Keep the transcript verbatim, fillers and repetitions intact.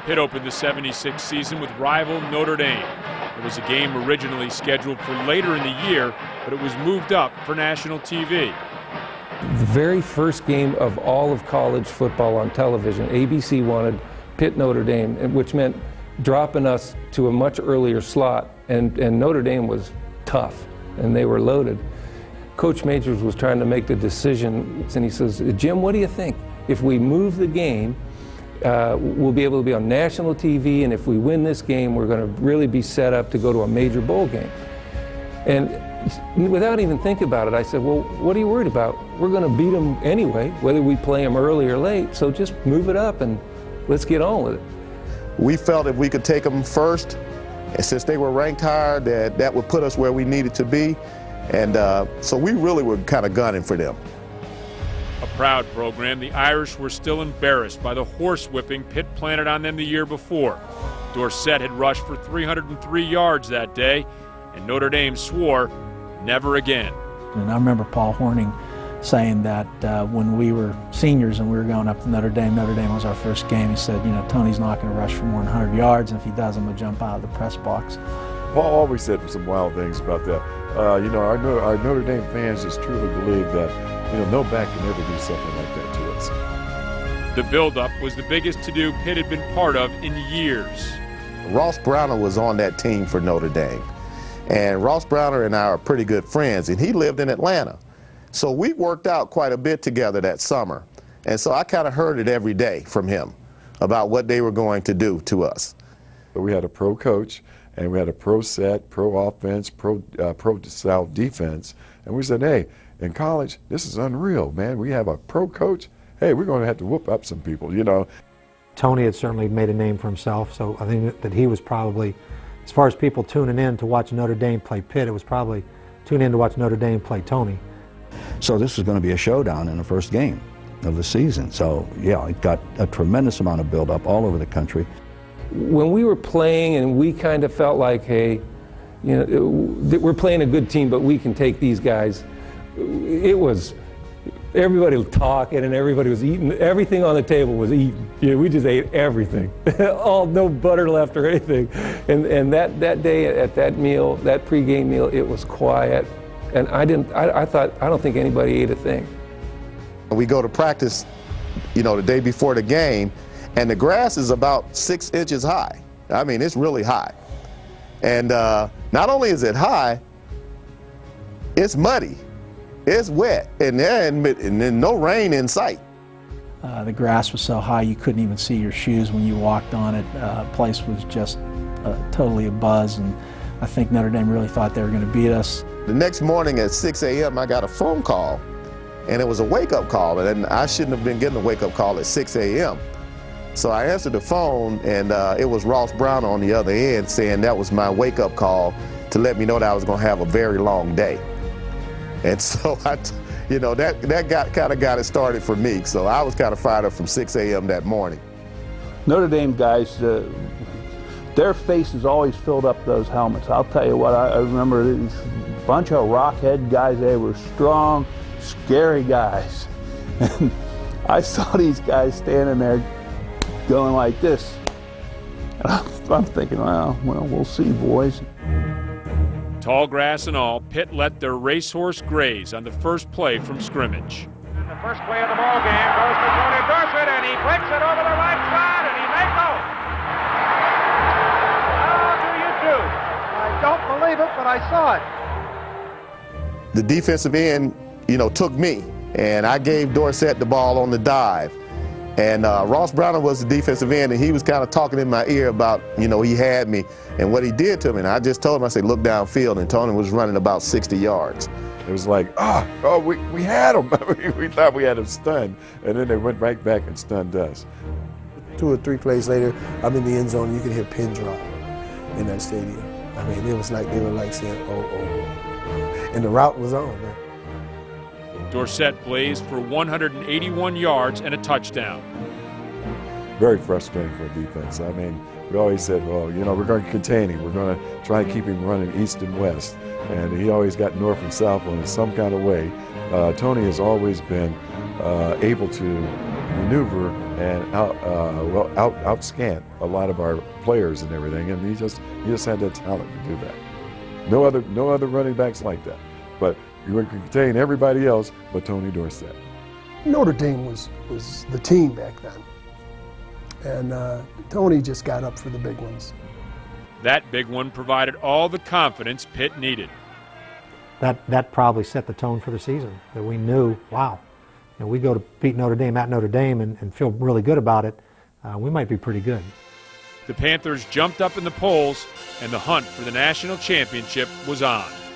Pitt opened the seventy-six season with rival Notre Dame. It was a game originally scheduled for later in the year, but it was moved up for national T V. The very first game of all of college football on television, A B C wanted Pitt Notre Dame, which meant dropping us to a much earlier slot, and, and Notre Dame was tough, and they were loaded. Coach Majors was trying to make the decision, and he says, Jim, what do you think? If we move the game, uh, we'll be able to be on national T V, and if we win this game, we're going to really be set up to go to a major bowl game. And without even thinking about it, I said, well, what are you worried about? We're going to beat them anyway, whether we play them early or late, so just move it up and let's get on with it. We felt if we could take them first, and since they were ranked higher, that that would put us where we needed to be. And uh, so we really were kind of gunning for them. A proud program, the Irish were still embarrassed by the horsewhipping Pitt planted on them the year before. Dorsett had rushed for three hundred three yards that day, and Notre Dame swore never again. And I remember Paul Horning saying that uh, when we were seniors and we were going up to Notre Dame, Notre Dame was our first game, he said, you know, Tony's not going to rush for more than one hundred yards, and if he does, I'm going to jump out of the press box. Paul always said some wild things about that. Uh, you know, our, our Notre Dame fans just truly believe that, you know, no back can ever do something like that to us. The buildup was the biggest to-do Pitt had been part of in years. Ross Browner was on that team for Notre Dame. And Ross Browner and I are pretty good friends, and he lived in Atlanta. So we worked out quite a bit together that summer. And so I kind of heard it every day from him about what they were going to do to us. But we had a pro coach, and we had a pro set, pro offense, pro, uh, pro style defense. And we said, hey, in college, this is unreal, man. We have a pro coach. Hey, we're going to have to whoop up some people, you know. Tony had certainly made a name for himself, so I think that he was probably, as far as people tuning in to watch Notre Dame play Pitt, it was probably tune in to watch Notre Dame play Tony. So this was going to be a showdown in the first game of the season. So yeah, it got a tremendous amount of build-up all over the country. When we were playing and we kind of felt like, hey, you know, we're playing a good team, but we can take these guys, it was, everybody was talking and everybody was eating. Everything on the table was eaten. You know, we just ate everything. All, no butter left or anything. And, and that, that day at that meal, that pregame meal, it was quiet. And I didn't, I, I thought, I don't think anybody ate a thing. We go to practice, you know, the day before the game, and the grass is about six inches high. I mean, it's really high. And uh, not only is it high, it's muddy. It's wet, and then and then no rain in sight. Uh, the grass was so high you couldn't even see your shoes when you walked on it. The uh, place was just uh, totally abuzz, and I think Notre Dame really thought they were going to beat us. The next morning at six A M I got a phone call, and it was a wake-up call, and I shouldn't have been getting a wake-up call at six A M So I answered the phone, and uh, it was Ross Browner on the other end saying that was my wake-up call to let me know that I was going to have a very long day. And so, I, you know, that, that got, kind of got it started for me. So I was kind of fired up from six A M that morning. Notre Dame guys, uh, their faces always filled up those helmets. I'll tell you what, I, I remember these bunch of rockhead guys. They were strong, scary guys. And I saw these guys standing there going like this. And I'm, I'm thinking, well, well, we'll see, boys. Tall grass and all, Pitt let their racehorse graze on the first play from scrimmage. And the first play of the ball game goes to Tony Dorsett, and he flicks it over the right side, and he may go. How do you do? I don't believe it, but I saw it. The defensive end, you know, took me, and I gave Dorsett the ball on the dive. And uh, Ross Browner was the defensive end, and he was kind of talking in my ear about, you know, he had me and what he did to me. And I just told him, I said, look downfield, and Tony was running about sixty yards. It was like, oh, oh we, we had him. We thought we had him stunned. And then they went right back and stunned us. Two or three plays later, I'm in the end zone, you could hear pin drop in that stadium. I mean, it was like, they were like saying, oh, oh. And the route was on, man. Dorsett blazed for one hundred eighty-one yards and a touchdown. Very frustrating for a defense. I mean, we always said, well, you know, we're going to contain him. We're going to try and keep him running east and west. And he always got north and south in some kind of way. Uh, Tony has always been uh, able to maneuver and out, uh, well, out outscant a lot of our players and everything, and he just he just had that talent to do that. No other no other running backs like that, but you would contain everybody else but Tony Dorsett. Notre Dame was was the team back then, and uh, Tony just got up for the big ones. That big one provided all the confidence Pitt needed. That that probably set the tone for the season. That we knew, wow, you know, we go to beat Notre Dame at Notre Dame and, and feel really good about it. Uh, we might be pretty good. The Panthers jumped up in the polls, and the hunt for the national championship was on.